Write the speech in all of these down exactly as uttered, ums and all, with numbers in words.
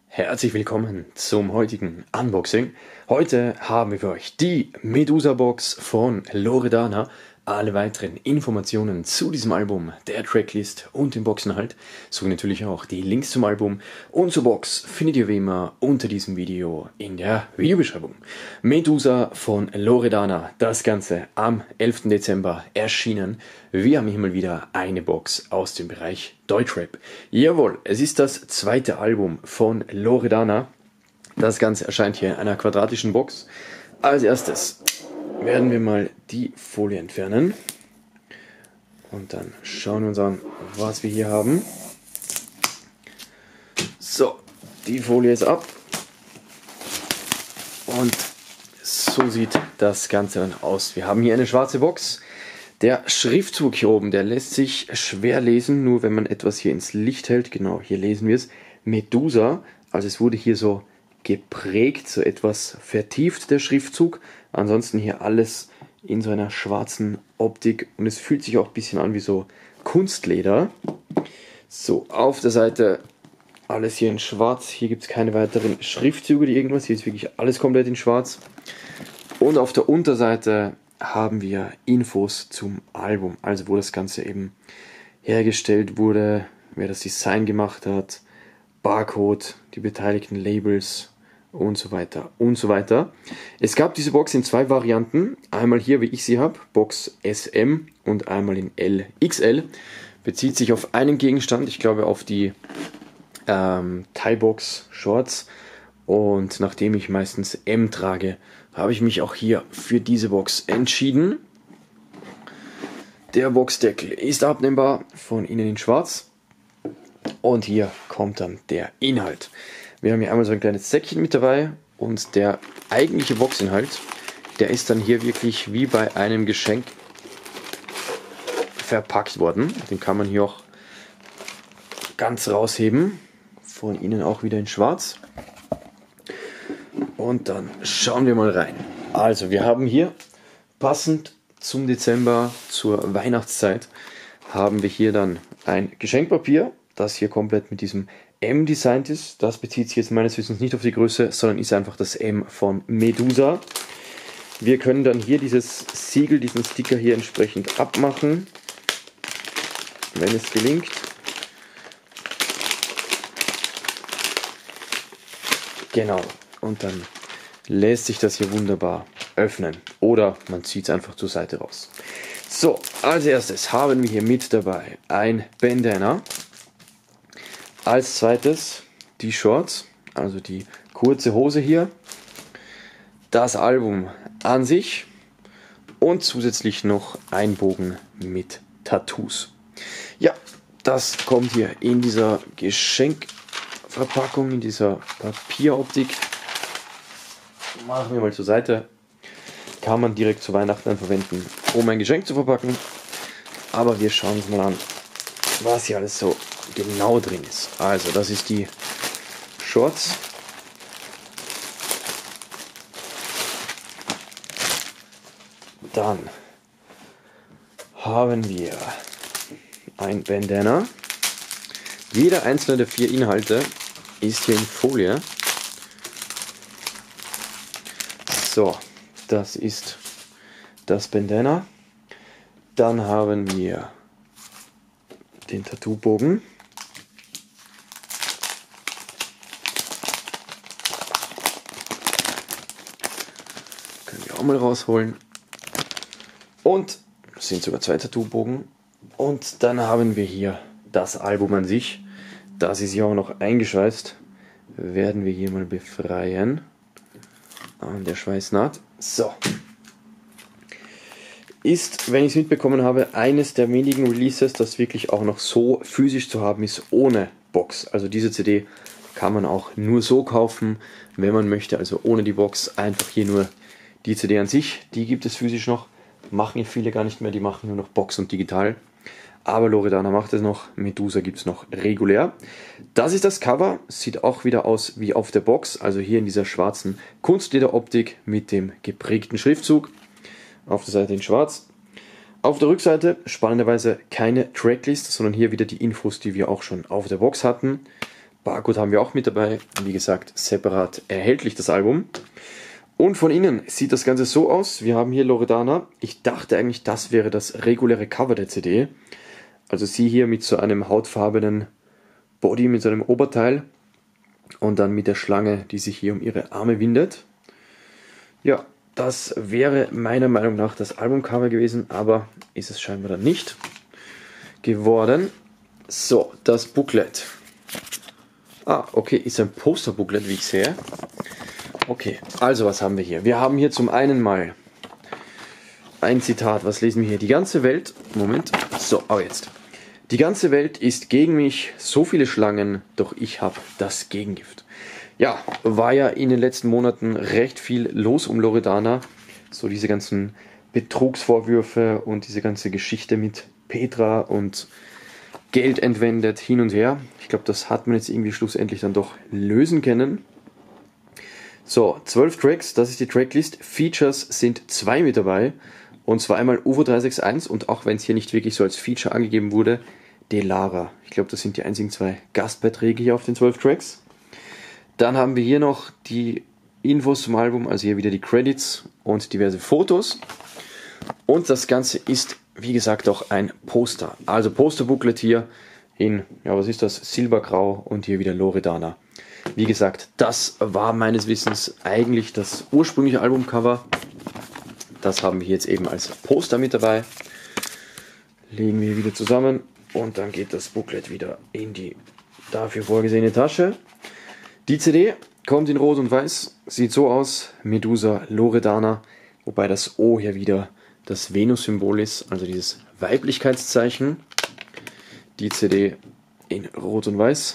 Herzlich willkommen zum heutigen Unboxing. Heute haben wir für euch die Medusa Box von Loredana. Alle weiteren Informationen zu diesem Album, der Tracklist und dem Boxinhalt, sowie natürlich auch die Links zum Album und zur Box findet ihr wie immer unter diesem Video in der Videobeschreibung. Medusa von Loredana, das Ganze am elften Dezember erschienen. Wir haben hier mal wieder eine Box aus dem Bereich Deutschrap. Jawohl, es ist das zweite Album von Loredana. Das Ganze erscheint hier in einer quadratischen Box. Als erstes werden wir mal die Folie entfernen und dann schauen wir uns an, was wir hier haben. So, die Folie ist ab und so sieht das Ganze dann aus. Wir haben hier eine schwarze Box. Der Schriftzug hier oben, der lässt sich schwer lesen, nur wenn man etwas hier ins Licht hält. Genau, hier lesen wir es. Medusa, also es wurde hier so geprägt, so etwas vertieft der Schriftzug. Ansonsten hier alles in so einer schwarzen Optik und es fühlt sich auch ein bisschen an wie so Kunstleder. So, auf der Seite alles hier in schwarz. Hier gibt es keine weiteren Schriftzüge oder irgendwas. Hier ist wirklich alles komplett in schwarz. Und auf der Unterseite haben wir Infos zum Album, also wo das Ganze eben hergestellt wurde, wer das Design gemacht hat, Barcode, die beteiligten Labels und so weiter und so weiter. Es gab diese Box in zwei Varianten, einmal hier wie ich sie habe, Box S M und einmal in L X L. Bezieht sich auf einen Gegenstand, ich glaube auf die ähm, Thai-Box Shorts, und nachdem ich meistens M trage, habe ich mich auch hier für diese Box entschieden. Der Boxdeckel ist abnehmbar, von innen in schwarz. Und hier kommt dann der Inhalt. Wir haben hier einmal so ein kleines Säckchen mit dabei und der eigentliche Boxinhalt, der ist dann hier wirklich wie bei einem Geschenk verpackt worden. Den kann man hier auch ganz rausheben, von innen auch wieder in schwarz. Und dann schauen wir mal rein. Also wir haben hier passend zum Dezember, zur Weihnachtszeit, haben wir hier dann ein Geschenkpapier, das hier komplett mit diesem M designt ist. Das bezieht sich jetzt meines Wissens nicht auf die Größe, sondern ist einfach das M von Medusa. Wir können dann hier dieses Siegel, diesen Sticker hier entsprechend abmachen, wenn es gelingt. Genau, und dann lässt sich das hier wunderbar öffnen oder man zieht es einfach zur Seite raus. So, als erstes haben wir hier mit dabei ein Bandana. Als zweites die Shorts, also die kurze Hose hier, das Album an sich und zusätzlich noch ein Bogen mit Tattoos. Ja, das kommt hier in dieser Geschenkverpackung, in dieser Papieroptik. Machen wir mal zur Seite. Kann man direkt zu Weihnachten dann verwenden, um ein Geschenk zu verpacken. Aber wir schauen uns mal an, was hier alles so genau drin ist. Also das ist die Shorts. Dann haben wir ein Bandana. Jeder einzelne der vier Inhalte ist hier in Folie. So, das ist das Bandana. Dann haben wir den Tattoo-Bogen. Können wir auch mal rausholen. Und es sind sogar zwei Tattoo-Bogen. Und dann haben wir hier das Album an sich. Das ist ja auch noch eingeschweißt. Werden wir hier mal befreien. An der Schweißnaht. So. Ist, wenn ich es mitbekommen habe, eines der wenigen Releases, das wirklich auch noch so physisch zu haben ist, ohne Box. Also diese C D kann man auch nur so kaufen, wenn man möchte, also ohne die Box, einfach hier nur die C D an sich. Die gibt es physisch noch, machen viele gar nicht mehr, die machen nur noch Box und digital. Aber Loredana macht es noch, Medusa gibt es noch regulär. Das ist das Cover, sieht auch wieder aus wie auf der Box, also hier in dieser schwarzen Kunstlederoptik mit dem geprägten Schriftzug. Auf der Seite in schwarz. Auf der Rückseite spannenderweise keine Tracklist, sondern hier wieder die Infos, die wir auch schon auf der Box hatten. Barcode haben wir auch mit dabei. Wie gesagt, separat erhältlich das Album. Und von innen sieht das Ganze so aus. Wir haben hier Loredana. Ich dachte eigentlich, das wäre das reguläre Cover der C D. Also sie hier mit so einem hautfarbenen Body, mit so einem Oberteil. Und dann mit der Schlange, die sich hier um ihre Arme windet. Ja, das wäre meiner Meinung nach das Albumcover gewesen, aber ist es scheinbar dann nicht geworden. So, das Booklet. Ah, okay, ist ein Poster-Booklet, wie ich sehe. Okay, also was haben wir hier? Wir haben hier zum einen mal ein Zitat. Was lesen wir hier? Die ganze Welt, Moment, so, aber jetzt. Die ganze Welt ist gegen mich, so viele Schlangen, doch ich habe das Gegengift. Ja, war ja in den letzten Monaten recht viel los um Loredana. So diese ganzen Betrugsvorwürfe und diese ganze Geschichte mit Petra und Geld entwendet hin und her. Ich glaube, das hat man jetzt irgendwie schlussendlich dann doch lösen können. So, zwölf Tracks, das ist die Tracklist. Features sind zwei mit dabei. Und zwar einmal U F O drei sechs eins und auch wenn es hier nicht wirklich so als Feature angegeben wurde, Delara. Ich glaube, das sind die einzigen zwei Gastbeiträge hier auf den zwölf Tracks. Dann haben wir hier noch die Infos zum Album, also hier wieder die Credits und diverse Fotos. Und das Ganze ist, wie gesagt, auch ein Poster. Also Posterbooklet hier in, ja was ist das, Silbergrau und hier wieder Loredana. Wie gesagt, das war meines Wissens eigentlich das ursprüngliche Albumcover. Das haben wir jetzt eben als Poster mit dabei. Legen wir wieder zusammen und dann geht das Booklet wieder in die dafür vorgesehene Tasche. Die C D kommt in Rot und Weiß, sieht so aus, Medusa Loredana, wobei das O hier wieder das Venus-Symbol ist, also dieses Weiblichkeitszeichen. Die C D in Rot und Weiß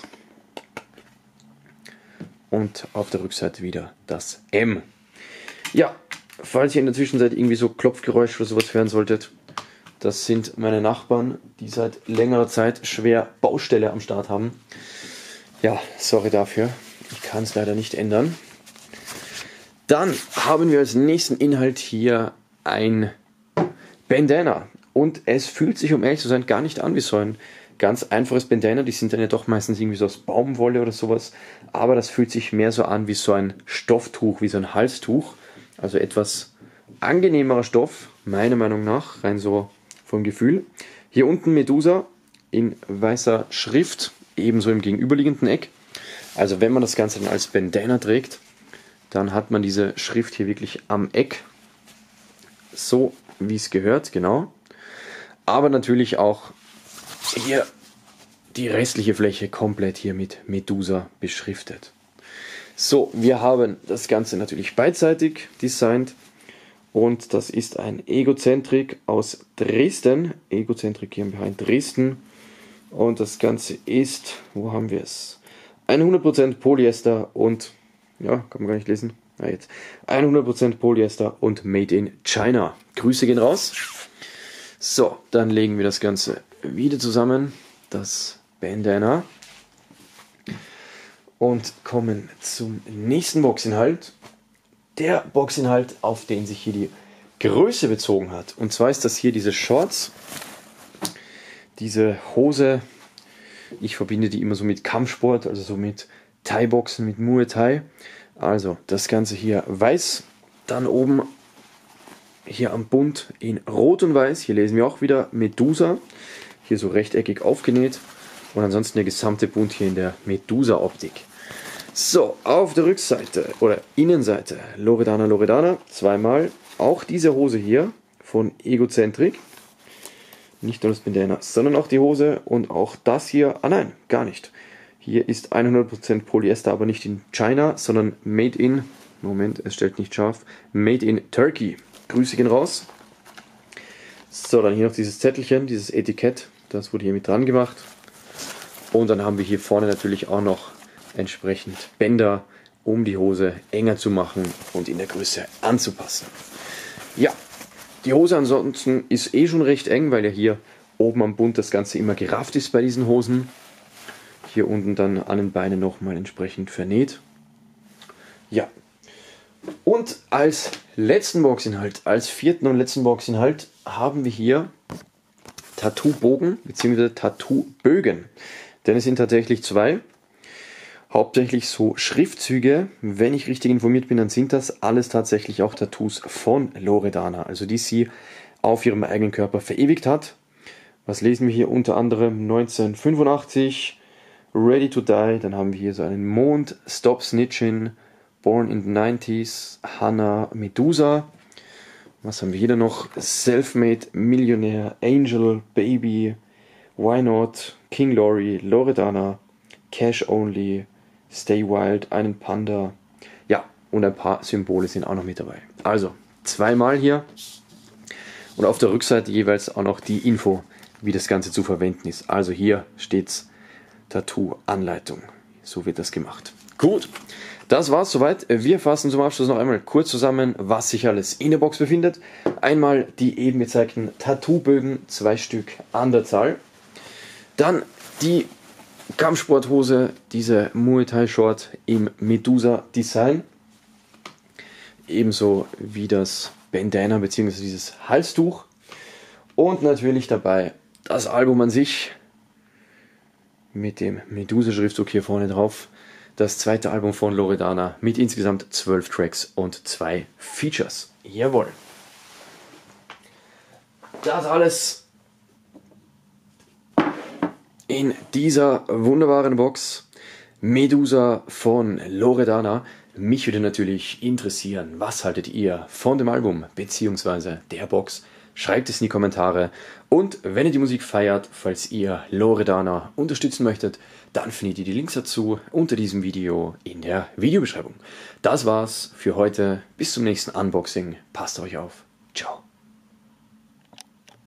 und auf der Rückseite wieder das M. Ja, falls ihr in der Zwischenzeit irgendwie so Klopfgeräusche oder sowas hören solltet, das sind meine Nachbarn, die seit längerer Zeit schwer Baustelle am Start haben. Ja, sorry dafür. Ich kann es leider nicht ändern. Dann haben wir als nächsten Inhalt hier ein Bandana. Und es fühlt sich, um ehrlich zu sein, gar nicht an wie so ein ganz einfaches Bandana. Die sind dann ja doch meistens irgendwie so aus Baumwolle oder sowas. Aber das fühlt sich mehr so an wie so ein Stofftuch, wie so ein Halstuch. Also etwas angenehmerer Stoff, meiner Meinung nach, rein so vom Gefühl. Hier unten Medusa in weißer Schrift, ebenso im gegenüberliegenden Eck. Also wenn man das Ganze dann als Bandana trägt, dann hat man diese Schrift hier wirklich am Eck, so wie es gehört, genau. Aber natürlich auch hier die restliche Fläche komplett hier mit Medusa beschriftet. So, wir haben das Ganze natürlich beidseitig designt und das ist ein Egozentrik aus Dresden, Egozentrik GmbH in Dresden und das Ganze ist, wo haben wir es? hundert Prozent Polyester und, ja, kann man gar nicht lesen, ja, jetzt, hundert Prozent Polyester und Made in China. Grüße gehen raus. So, dann legen wir das Ganze wieder zusammen, das Bandana, und kommen zum nächsten Boxinhalt. Der Boxinhalt, auf den sich hier die Größe bezogen hat. Und zwar ist das hier diese Shorts, diese Hose. Ich verbinde die immer so mit Kampfsport, also so mit Thai-Boxen, mit Muay Thai. Also das Ganze hier weiß, dann oben hier am Bund in Rot und Weiß. Hier lesen wir auch wieder Medusa, hier so rechteckig aufgenäht. Und ansonsten der gesamte Bund hier in der Medusa-Optik. So, auf der Rückseite oder Innenseite Loredana Loredana, zweimal. Auch diese Hose hier von Egozentrik. Nicht nur das Bandana, sondern auch die Hose und auch das hier. Ah nein, gar nicht. Hier ist hundert Prozent Polyester, aber nicht in China, sondern Made in, Moment, es stellt nicht scharf, Made in Turkey. Grüße gehen raus. So, dann hier noch dieses Zettelchen, dieses Etikett, das wurde hier mit dran gemacht. Und dann haben wir hier vorne natürlich auch noch entsprechend Bänder, um die Hose enger zu machen und in der Größe anzupassen. Ja, die Hose ansonsten ist eh schon recht eng, weil ja hier oben am Bund das Ganze immer gerafft ist bei diesen Hosen. Hier unten dann an den Beinen nochmal entsprechend vernäht. Ja, und als letzten Boxinhalt, als vierten und letzten Boxinhalt haben wir hier Tattoo-Bogen bzw. Tattoo-Bögen. Denn es sind tatsächlich zwei. hauptsächlich so Schriftzüge. Wenn ich richtig informiert bin, dann sind das alles tatsächlich auch Tattoos von Loredana, also die sie auf ihrem eigenen Körper verewigt hat. Was lesen wir hier unter anderem? neunzehnhundertfünfundachtzig, Ready to Die, dann haben wir hier so einen Mond, Stop Snitchin', Born in the nineties, Hannah Medusa. Was haben wir hier noch? Selfmade, Millionär, Angel, Baby, Why Not, King Laurie, Loredana, Cash Only, Stay Wild, einen Panda. Ja, und ein paar Symbole sind auch noch mit dabei. Also, zweimal hier. Und auf der Rückseite jeweils auch noch die Info, wie das Ganze zu verwenden ist. Also hier steht's Tattoo-Anleitung. So wird das gemacht. Gut, das war's soweit. Wir fassen zum Abschluss noch einmal kurz zusammen, was sich alles in der Box befindet. Einmal die eben gezeigten Tattoo-Bögen, zwei Stück an der Zahl. Dann die Kampfsporthose, diese Muay Thai Short im Medusa Design. Ebenso wie das Bandana bzw. dieses Halstuch. Und natürlich dabei das Album an sich mit dem Medusa-Schriftzug hier vorne drauf. Das zweite Album von Loredana mit insgesamt zwölf Tracks und zwei Features. Jawohl. Das alles in dieser wunderbaren Box. Medusa von Loredana. Mich würde natürlich interessieren, was haltet ihr von dem Album bzw. der Box? Schreibt es in die Kommentare. Und wenn ihr die Musik feiert, falls ihr Loredana unterstützen möchtet, dann findet ihr die Links dazu unter diesem Video in der Videobeschreibung. Das war's für heute. Bis zum nächsten Unboxing. Passt auf euch auf. Ciao.